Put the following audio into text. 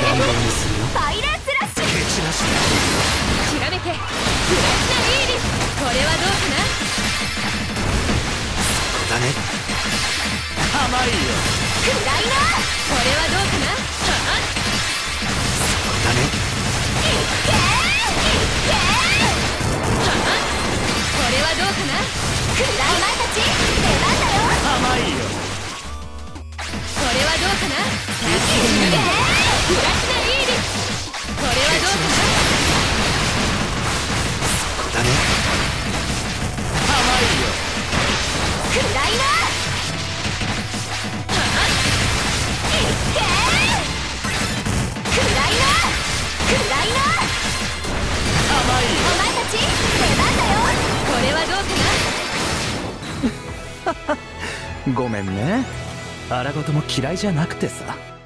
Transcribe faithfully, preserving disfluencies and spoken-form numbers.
乱暴にするよ。 パイレーツラッシュ。 蹴散らしてひらめけプラチナイーリス。これはどうかな。 そうだね。甘いよ。 クライナー。これはどうかな。はっそうだね。 いっけーいっけー。はっこれはどうかな。クライマーたち出番だよ。 甘いよ。 これはどうかな。いっけープラチナイーリス。これはどうかな。 そうだね。甘いよ。 クライナー。はっいっけークライナー。クライナー。 甘いよ。 お前たち出番だよ。これはどうかな。 ごめんね。荒事も嫌いじゃなくてさ。